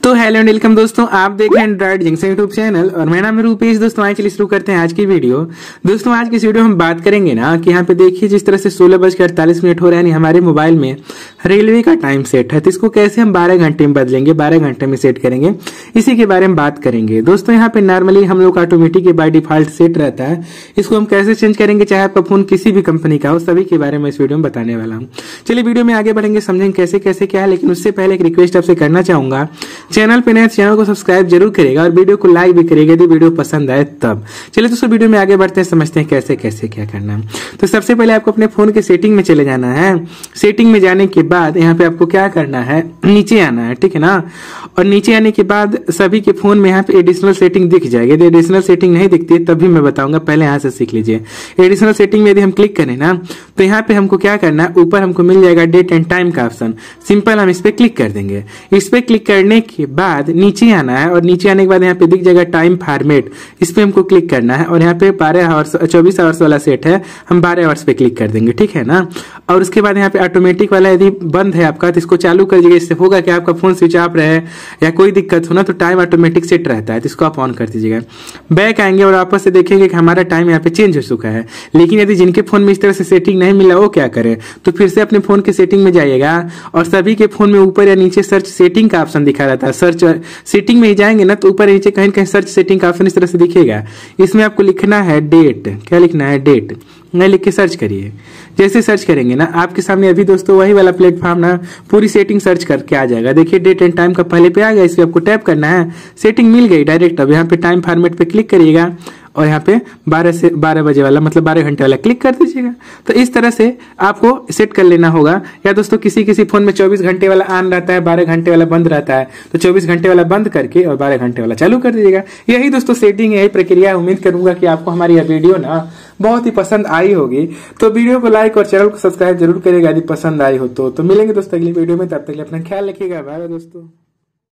तो hello and welcome दोस्तों, आप देख रहे हैं एंड्रॉइड जंक्शन यूट्यूब चैनल और मेरा नाम है रूपेश। दोस्तों आइए चलिए शुरू करते हैं आज की वीडियो। दोस्तों आज की इस वीडियो में हम बात करेंगे ना कि यहाँ पे देखिए जिस तरह से 16:48 हो रहा है, हमारे मोबाइल में रेलवे का टाइम सेट है, तो इसको कैसे हम 12 घंटे में बदलेंगे, 12 घंटे में सेट करेंगे, इसी के बारे में बात करेंगे। दोस्तों यहाँ पे नॉर्मली हम लोग ऑटोमेटिक बाय डिफॉल्ट सेट रहता है, इसको हम कैसे चेंज करेंगे, चाहे आपका फोन किसी भी कंपनी का हो, सभी के बारे में इस वीडियो में बताने वाला हूँ। चलिए वीडियो में आगे बढ़ेंगे, समझेंगे कैसे कैसे क्या है। लेकिन उससे पहले एक रिक्वेस्ट आपसे करना चाहूंगा, चैनल पे नए चैनल को सब्सक्राइब जरूर करेगा और वीडियो को लाइक भी करेगा यदि वीडियो पसंद आए तब। चलिए दोस्तों वीडियो में आगे बढ़ते हैं, समझते हैं कैसे कैसे क्या करना है। तो सबसे पहले आपको अपने फोन के सेटिंग में चले जाना है। सेटिंग में जाने के बाद यहाँ पे आपको क्या करना है, नीचे आना है, ठीक है ना। और नीचे आने के बाद सभी के फोन में यहाँ पे एडिशनल सेटिंग दिख जाएगी। यदि एडिशनल सेटिंग नहीं दिखती है तभी मैं बताऊंगा, पहले यहाँ से सीख लीजिए। एडिशनल सेटिंग में यदि हम क्लिक करें ना तो यहाँ पे हमको क्या करना है, ऊपर हमको मिल जाएगा डेट एंड टाइम का ऑप्शन। सिंपल हम इस पे क्लिक कर देंगे। इस पे क्लिक करने के बाद नीचे आना है और नीचे आने के बाद यहाँ पे दिख जाएगा टाइम फॉर्मेट, इस पे हमको क्लिक करना है। और यहाँ पे 24 आवर्स वाला सेट है, हम 12 आवर्स पे क्लिक कर देंगे, ठीक है ना। और उसके बाद यहाँ पे ऑटोमेटिक वाला यदि बंद है आपका तो इसको चालू कर दीजिएगा। इससे होगा कि आपका फोन स्विच ऑफ रहे या कोई दिक्कत हो ना तो टाइम ऑटोमेटिक सेट रहता है, तो इसको आप ऑन कर दीजिएगा। बैक आएंगे और वापस से देखेंगे कि हमारा टाइम यहाँ पे चेंज हो चुका है। लेकिन यदि जिनके फोन में इस तरह से सेटिंग नहीं मिला वो क्या करें, तो फिर से अपने फोन के सेटिंग में जाइएगा और सभी के फोन में ऊपर या नीचे सर्च सेटिंग का ऑप्शन दिखा रहता है। सर्च सेटिंग में ही जाएंगे ना तो ऊपर नीचे कहीं कहीं सर्च सेटिंग का ऑप्शन इस तरह से दिखेगा। इसमें आपको लिखना है डेट, क्या लिखना है, डेट नहीं लिख के सर्च करिए। जैसे सर्च करेंगे ना आपके सामने अभी दोस्तों वही वाला प्लेटफॉर्म ना पूरी सेटिंग सर्च करके आ जाएगा। देखिए डेट एंड टाइम का पहले पे आ गया, इस पे आपको टैप करना है, सेटिंग मिल गई डायरेक्ट। अब यहाँ पे टाइम फॉर्मेट पे क्लिक करिएगा और यहाँ पे 12 से 12 बजे वाला मतलब 12 घंटे वाला क्लिक कर दीजिएगा। तो इस तरह से आपको सेट कर लेना होगा। या दोस्तों किसी किसी फोन में 24 घंटे वाला ऑन रहता है, 12 घंटे वाला बंद रहता है, तो 24 घंटे वाला बंद करके और 12 घंटे वाला चालू कर दीजिएगा। यही दोस्तों सेटिंग, यही प्रक्रिया। उम्मीद करूंगा कि आपको हमारी यह वीडियो ना बहुत ही पसंद आई होगी। तो वीडियो को लाइक और चैनल को सब्सक्राइब जरूर करेगा यदि पसंद आई हो तो। मिलेंगे दोस्तों अगली वीडियो में, तब तक अपना ख्याल रखिएगा। बाय बाय दोस्तों।